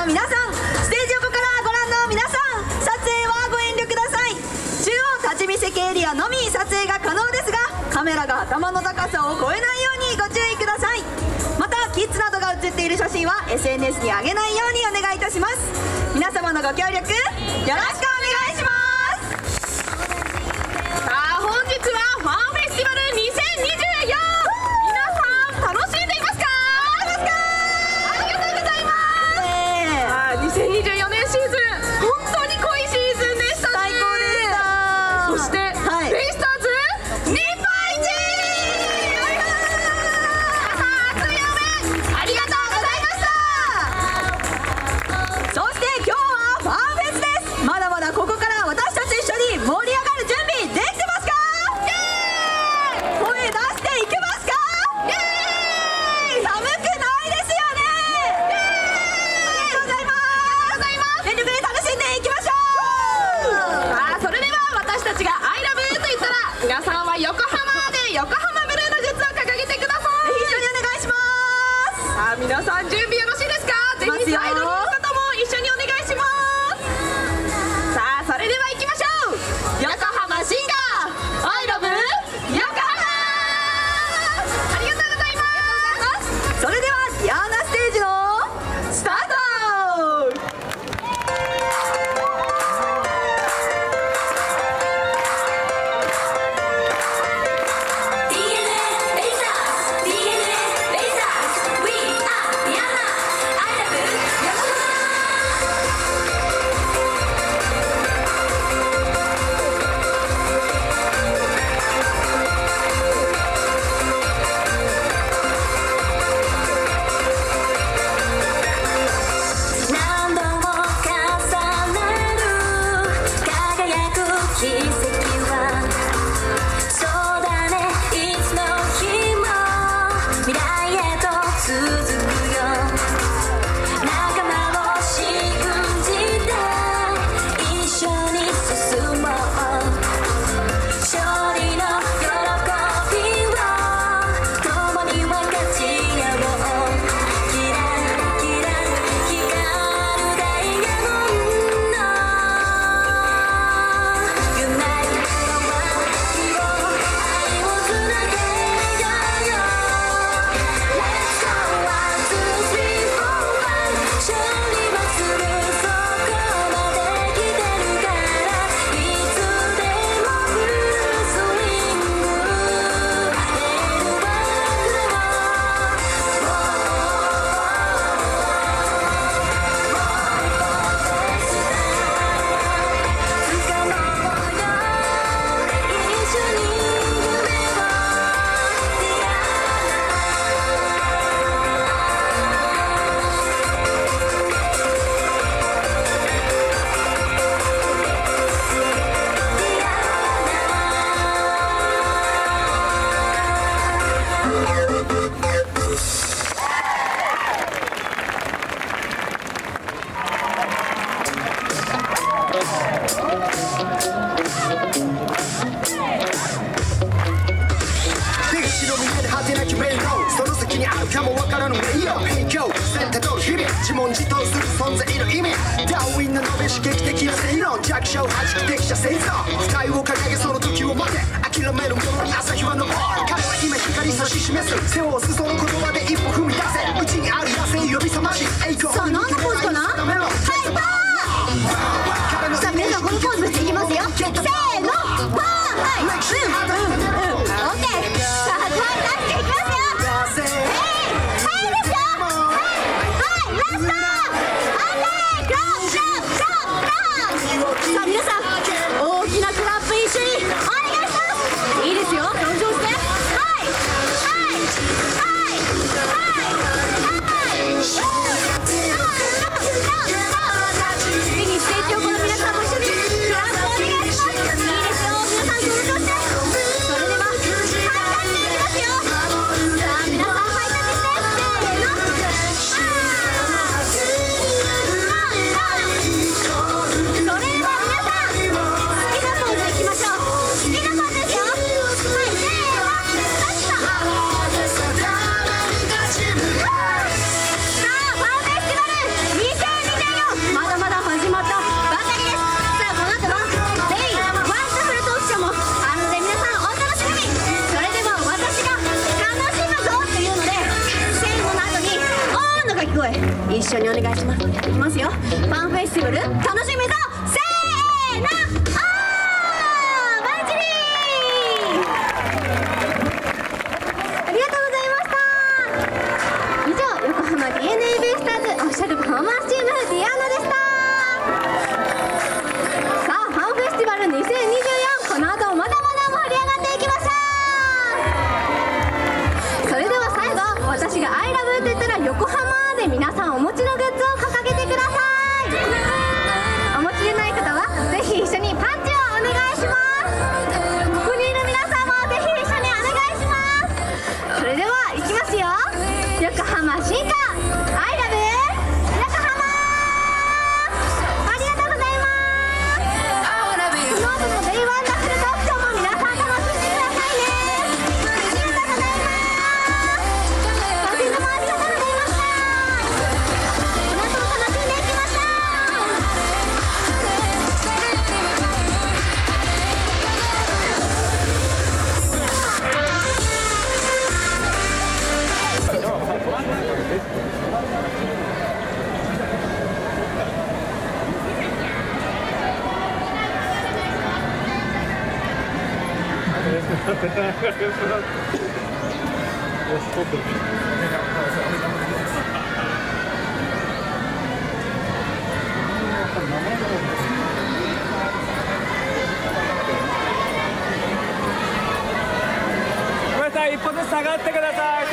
の皆さん、ステージ横からご覧の皆さん、撮影はご遠慮ください。中央立ち見席エリアのみ撮影が可能ですが、カメラが頭の高さを超えないようにご注意ください。またキッズなどが写っている写真は SNS に上げないようにお願いいたします。皆様のご協力よろしくお願いします。 さあ、本日はファンフェスティバル2024、皆さん楽しんでいますか？ありがとうございます。2024年シーズン、本当に濃いシーズンでしたね。 最高でした。 そして、ベイスターズ日本一、熱い応援ありがとうございました。 そして今日はファンフェスです。まだまだここから私たち一緒に盛り上がる準備できてますか？声出していけますか？寒くないですよね。ありがとうございます。全力で楽しんでいきましょう。 さあ、それでは私たちが「ILOVE」と言ったら、皆さんは横浜で横浜ブルーのグッズを掲げてください。 一緒にお願いします。 さあ、皆さん準備よろしいですか？ぜひサイドの方も一緒にお願いします。さあ、それでは行きましょう。横浜シンガー ILOVE 横浜。ありがとうございます。 それではディアーナステージのスタート。 何度も重ねる輝く奇跡は、そうだね、いつの日も未来へと続くよ。仲間を信じて一緒に進もう。勝利の喜びを共に分かち合おう。キラキラ光るダイヤモンド、ユナイトは愛をつなげようよ。Let's go 1, 2, 3, 4, 1、勝利はする、そこまで来てるから、いつでもフルスイング、エールはくれも。つかもうよ、一緒に夢を。 出口の見える果てなきメインロード、その先にあるかもわからぬ名誉勉強選択の日々、自問自答する存在の意味、ダーウィンの述べ刺激的な正論、弱者を弾き適者生存、不快を掲げその時を待て、諦める者に朝日は昇る。彼は今光指し示す、背を押すその言葉で一歩踏み出せ、うちにある野生呼び覚まし栄光さあ、何のポーズかな？ハイパー。さあ、皆さんこのポーズしていきますよ。せーの、パー。はい、オッケー。さあ、声出していきますよ。はいですよ。はい、ラスト。オッケー、クラップ、クラップ、クラップ。さあ、皆さん大きなクラップ一緒にお願いします。いいですよ、登場して。はい、はい、はい、はい、はい。 一緒にお願いします。いきますよ。ファンフェスティバル楽しみぞ。せーの、バッチリありがとうございました。以上、横浜 DNA ベイスターズオフィシャルパフォーマンスチームディアーナでした。さあ、ファンフェスティバル2024、この後もまだまだ盛り上がっていきましょう。それでは最後、私が I love って言ったら横浜で皆さんお持ちのグッズを掲げてください。お持ちでない方はぜひ一緒にパンチをお願いします。ここにいる皆さんもぜひ一緒にお願いします。それではいきますよ。横浜進化 I love 横浜、ありがとうございます。この後のデイワンダフルトークショーも皆さん楽しんでくださいね。ありがとうございます。とてもありがとうございました。この後も楽しんでいきましょう。 ごめんなさい、一歩ずつ下がってください。